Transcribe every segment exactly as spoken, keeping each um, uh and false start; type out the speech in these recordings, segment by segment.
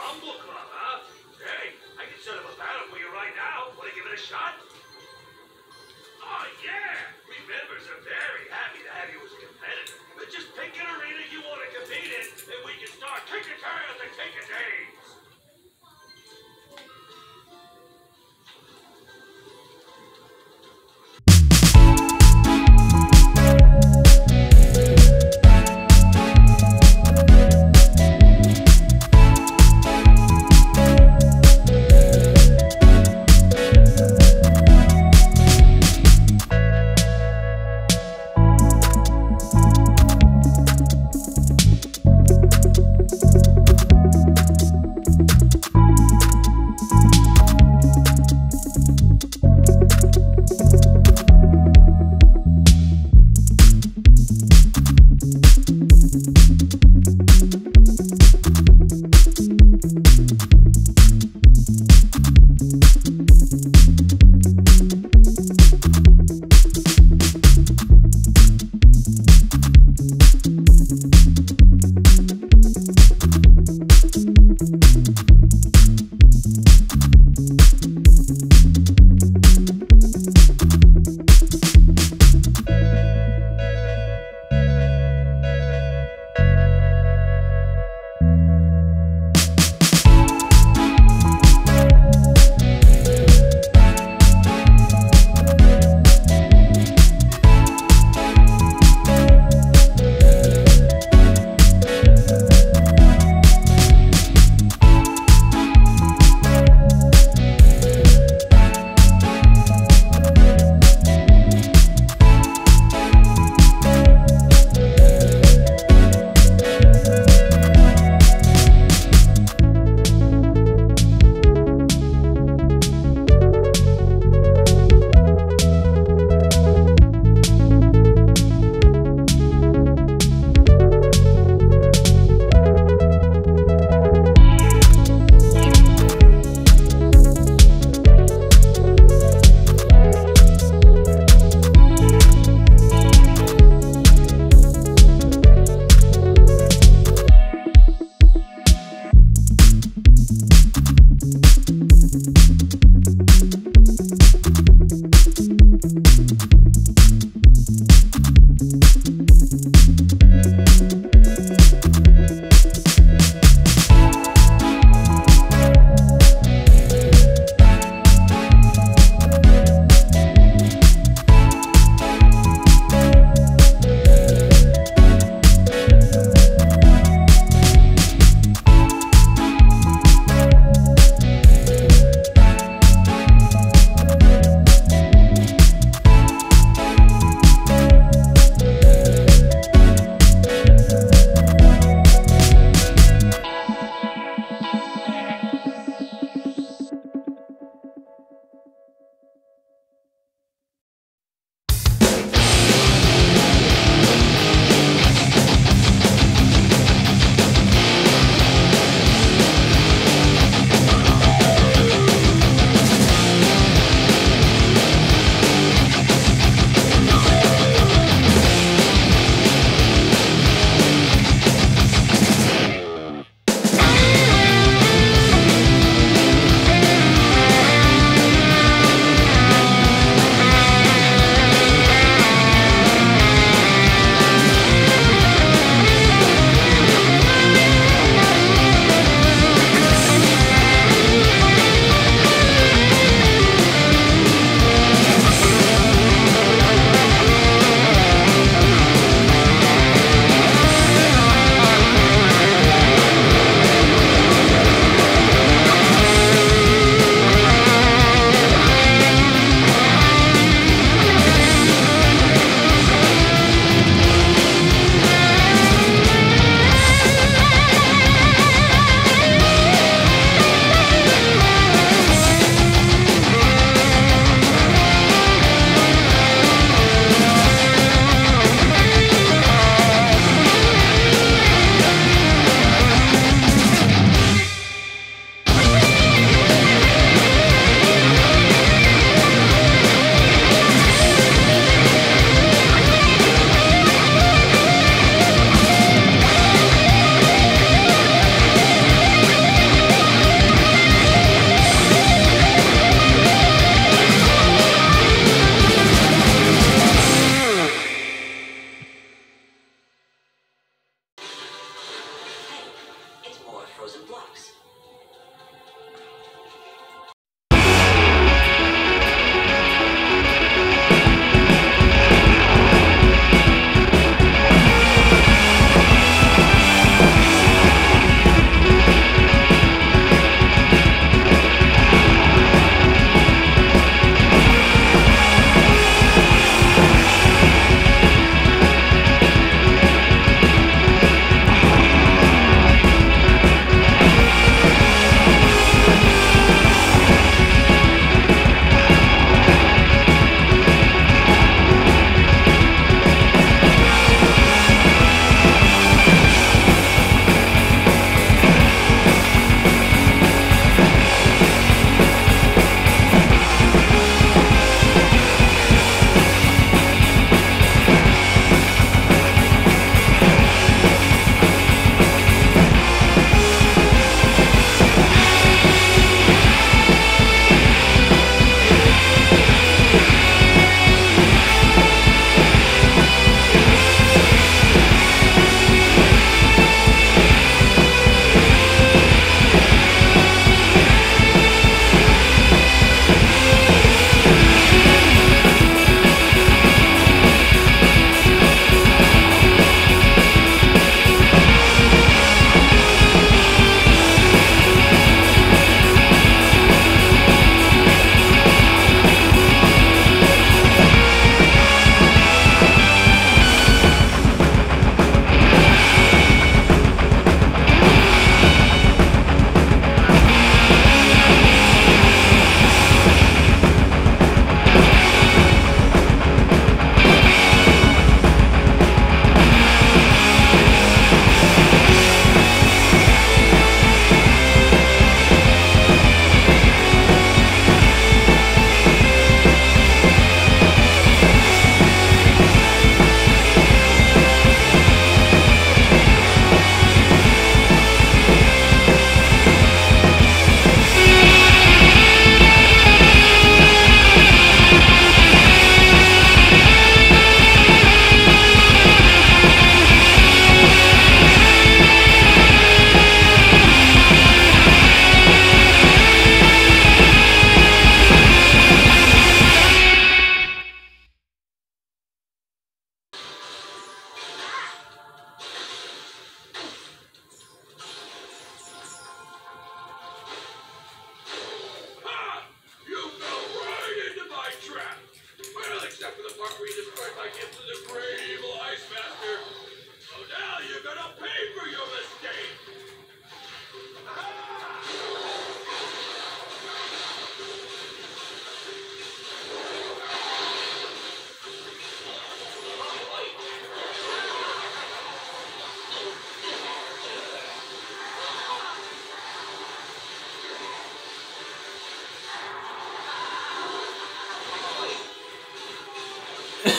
Rumble Club, huh? Hey, I can set up a battle for you right now. Want to give it a shot? Oh, yeah! We members are very happy to have you as a competitor. But just pick an arena you want to compete in, and we can start kicking tails and kicking names.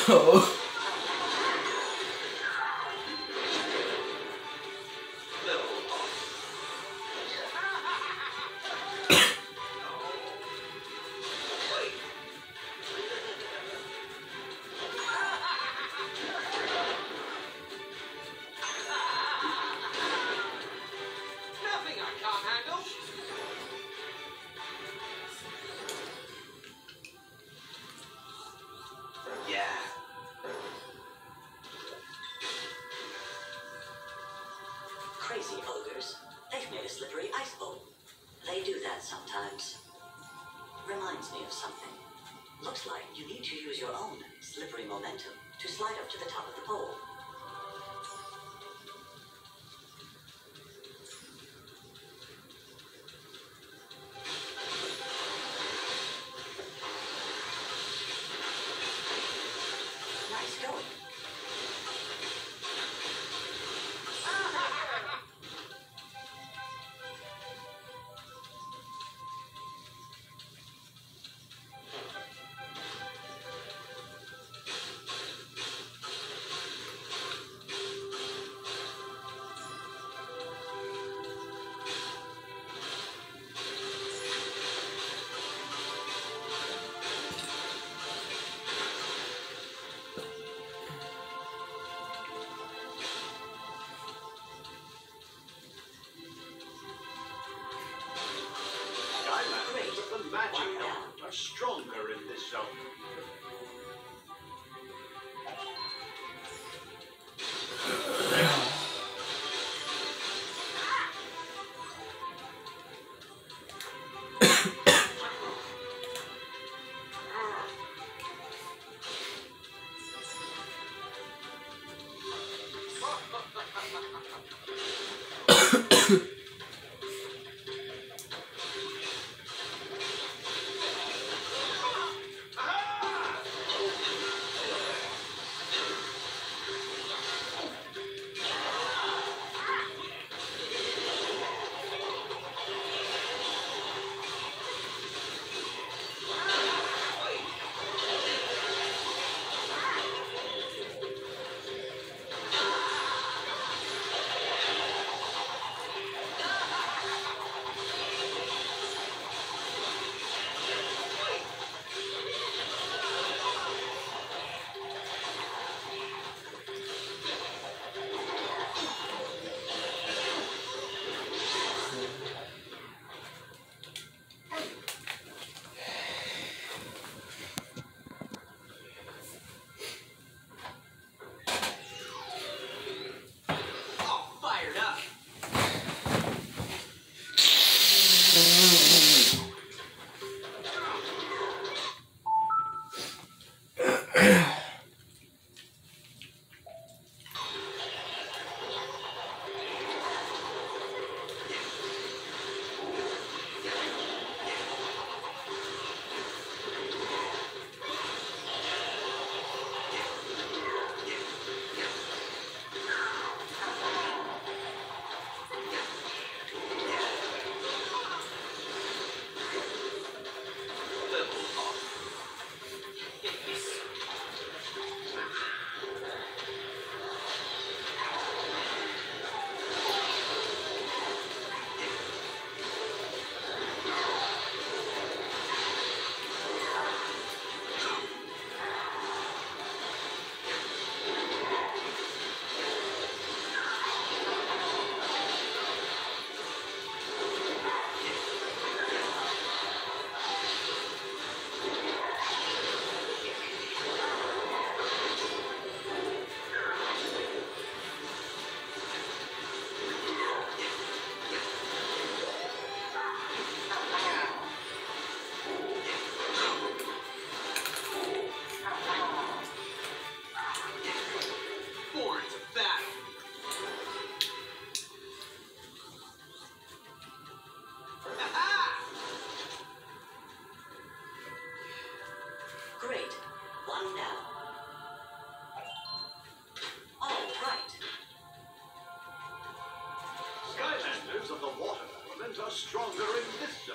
Oh. Nothing I can't handle. Yeah. Crazy ogres. They've made a slippery ice bowl. They do that sometimes. Reminds me of something. Looks like you need to use your own slippery momentum to slide up to the top of the bowl. Nice going. The magic element are stronger in this zone. Great. One down. All right. Skylanders of the water element are stronger in this zone.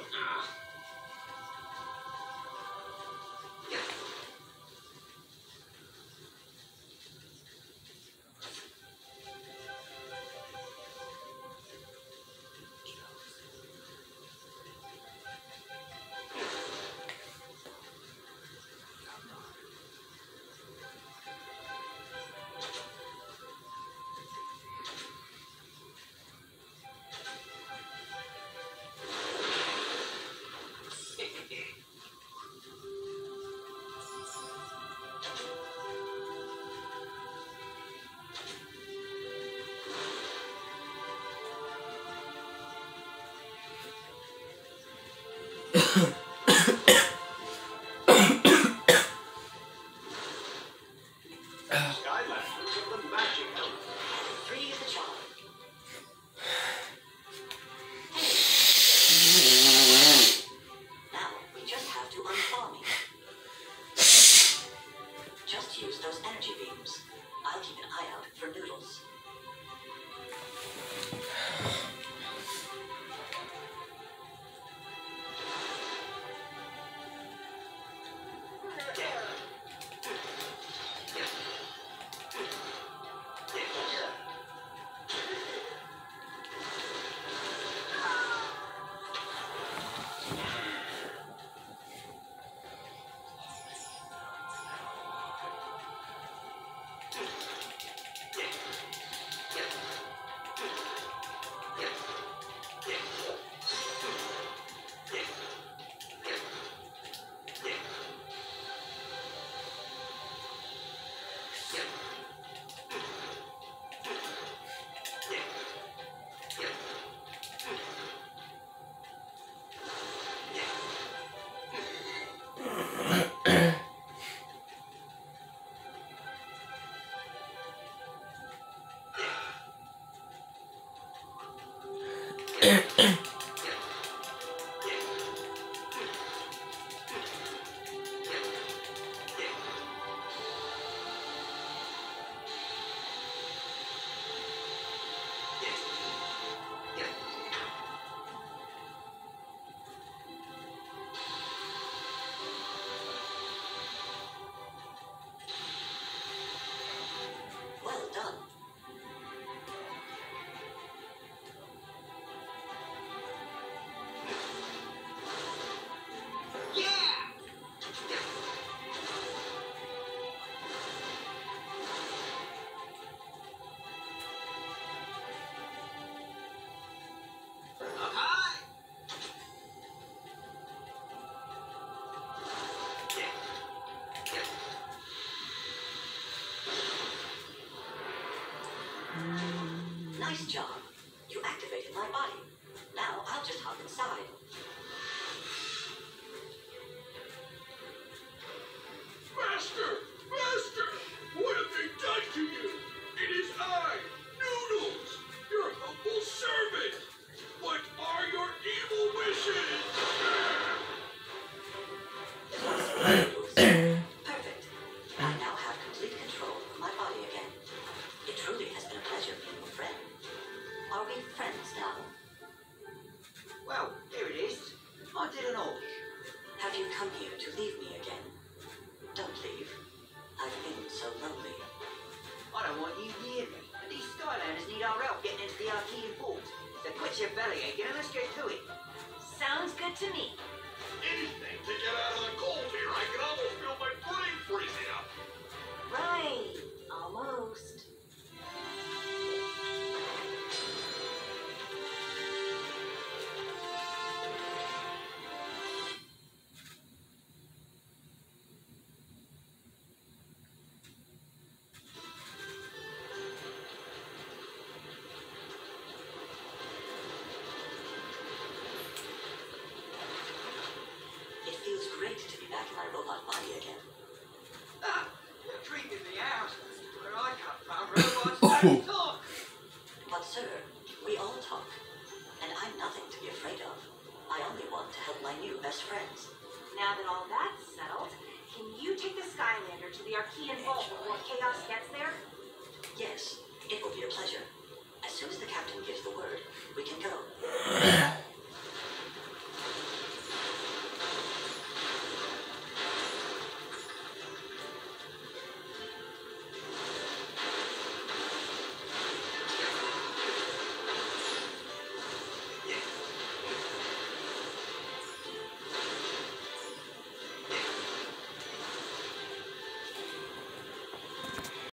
defuse those energy beams. I'll keep an eye out for Noodles. Well done. Nice job. You activated my body. Now I'll just hop inside. Master! Master! What have they done to you? It is I, Noodles, your humble servant. What are your evil wishes? Perfect. I now have complete control of my body again. It truly has been a pleasure being your friend. Are we friends now? Well, here it is. I didn't know. Have you come here to leave me again? Don't leave. I've been so lonely. I don't want you near me. But these Skylanders need our help getting into the Archean vault. So quit your belly aching and let's get to it. Sounds good to me. Anything to get out of the cold here. I can almost feel my brain freezing up. Right. Almost. It feels great to be back in my robot body again. Ah, you're creeping me out. Where I come from, robots don't talk. But sir, we all talk. And I'm nothing to be afraid of. I only want to help my new best friends. Now that all that's settled, can you take the Skylander to the Archean vault before Chaos gets there? Yes, it will be a pleasure. As soon as the captain gives the word, we can go.